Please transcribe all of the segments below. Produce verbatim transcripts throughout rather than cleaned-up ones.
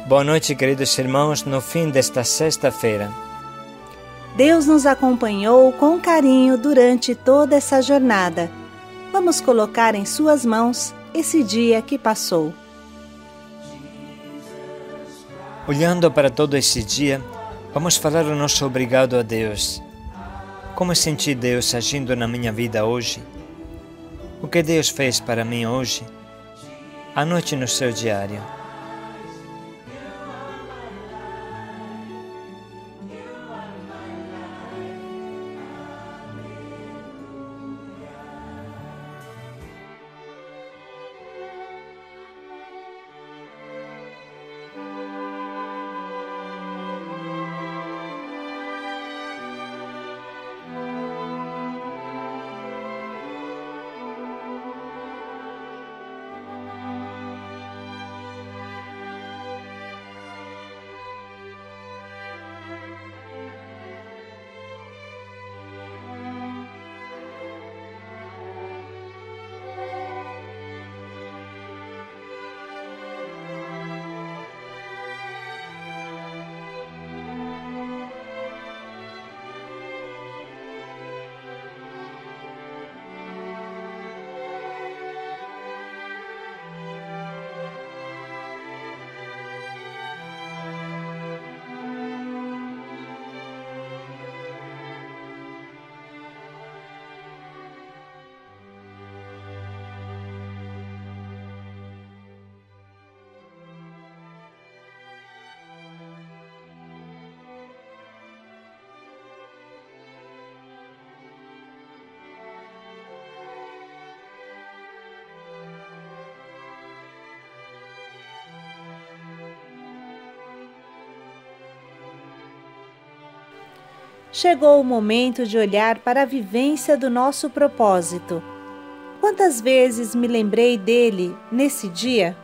Boa noite, queridos irmãos, no fim desta sexta-feira. Deus nos acompanhou com carinho durante toda essa jornada. Vamos colocar em suas mãos esse dia que passou. Olhando para todo esse dia, vamos falar o nosso obrigado a Deus. Como senti Deus agindo na minha vida hoje? O que Deus fez para mim hoje? Anote no seu diário. Chegou o momento de olhar para a vivência do nosso propósito. Quantas vezes me lembrei dele nesse dia?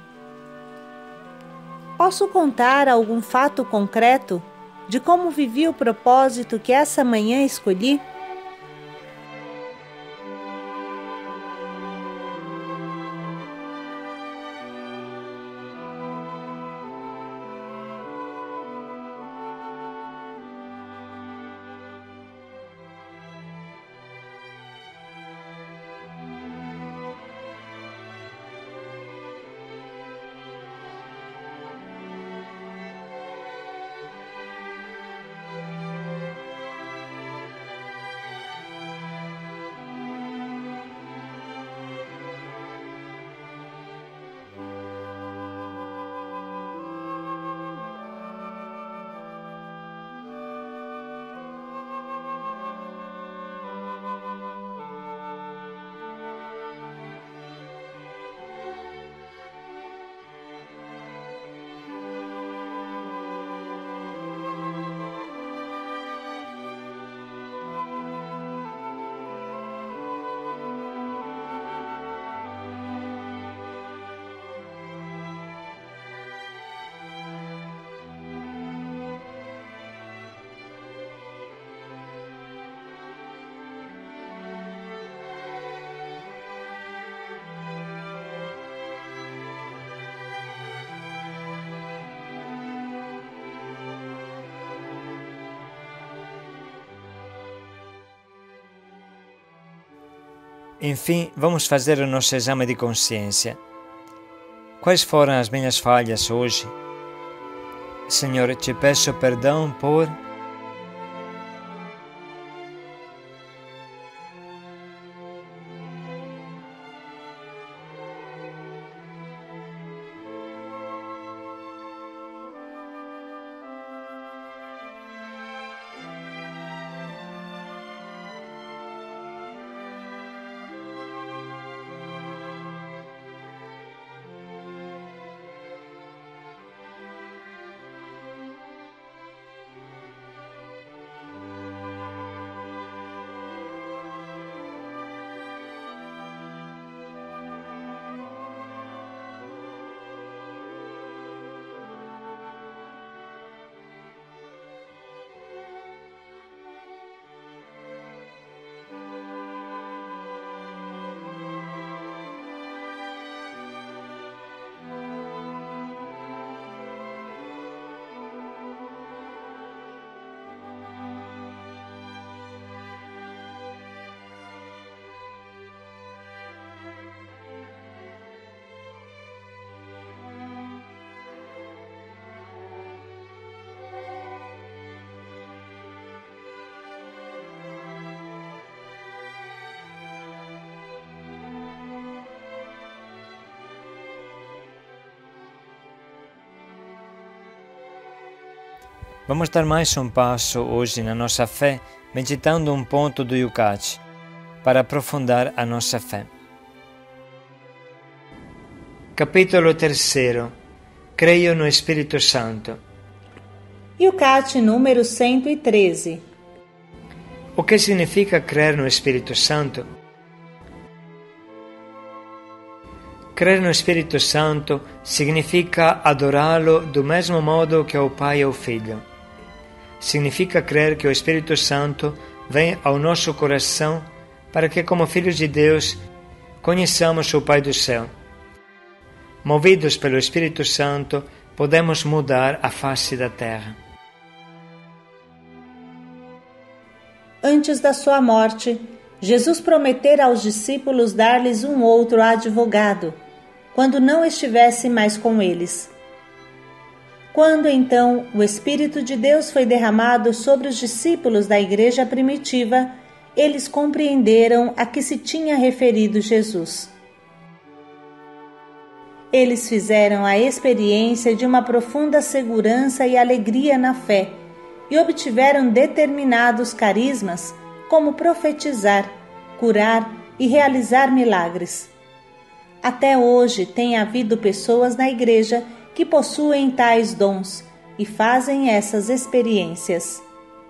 Posso contar algum fato concreto de como vivi o propósito que essa manhã escolhi? Enfim, vamos fazer o nosso exame de consciência. Quais foram as minhas falhas hoje? Senhor, te peço perdão por... Vamos dar mais um passo hoje na nossa fé, meditando um ponto do Yucat, para aprofundar a nossa fé. Capítulo terceiro. Creio no Espírito Santo. Yucat número cento e treze. O que significa crer no Espírito Santo? Crer no Espírito Santo significa adorá-lo do mesmo modo que o Pai e o Filho. Significa crer que o Espírito Santo vem ao nosso coração para que, como filhos de Deus, conheçamos o Pai do céu. Movidos pelo Espírito Santo, podemos mudar a face da terra. Antes da sua morte, Jesus prometera aos discípulos dar-lhes um outro advogado, quando não estivesse mais com eles. Quando então o Espírito de Deus foi derramado sobre os discípulos da igreja primitiva, eles compreenderam a que se tinha referido Jesus. Eles fizeram a experiência de uma profunda segurança e alegria na fé e obtiveram determinados carismas, como profetizar, curar e realizar milagres. Até hoje tem havido pessoas na igreja que possuem tais dons e fazem essas experiências.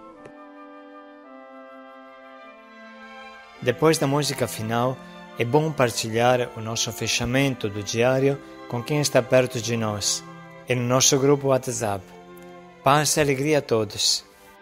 Depois da música final, é bom partilhar o nosso fechamento do diário com quem está perto de nós e no nosso grupo WhatsApp. Paz e alegria a todos.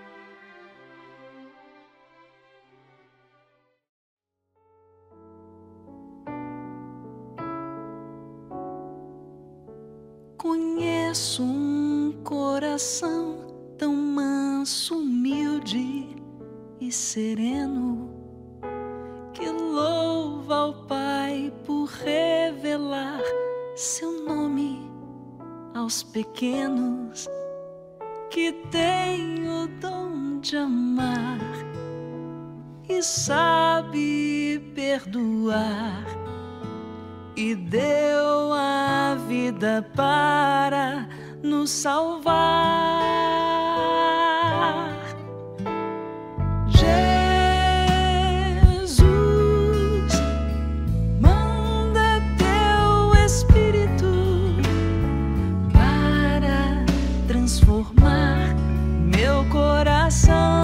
Conheço um coração tão manso, humilde e sereno, que louva ao Pai por revelar seu nome aos pequenos, que tem o dom de amar e sabe perdoar, e deu a vida para nos salvar. Jesus, manda teu Espírito para transformar meu coração.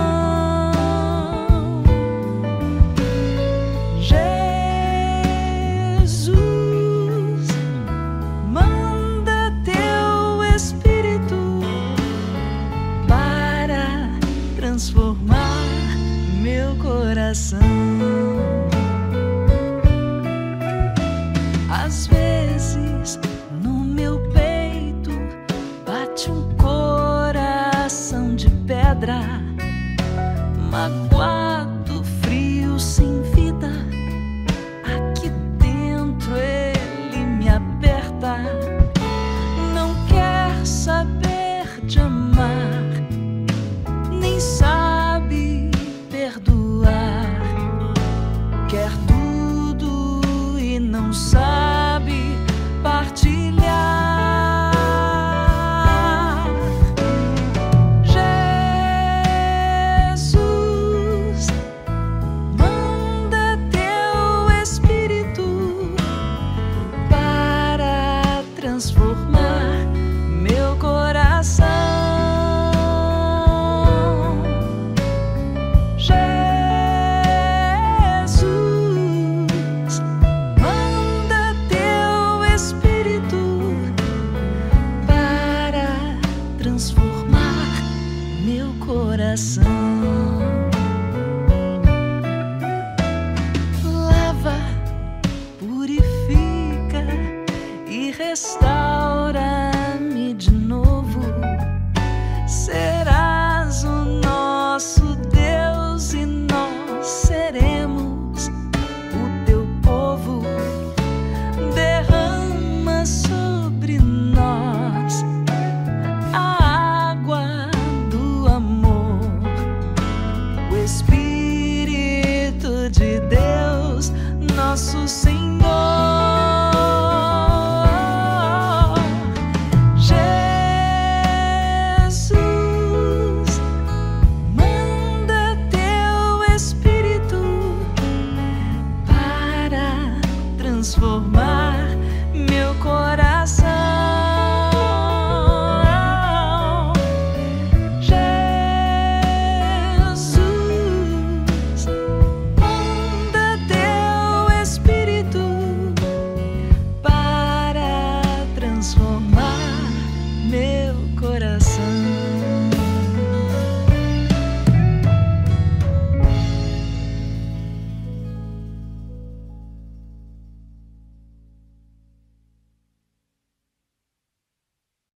Transformar meu coração. Às vezes no meu peito bate um coração de pedra, magoado, frio, sem vida. Aqui dentro ele me aperta, não quer saber de amar, nem sabe perdoar, quer tudo e não sabe partilhar. Jesus, manda teu Espírito para transformar meu coração. Transformar meu coração.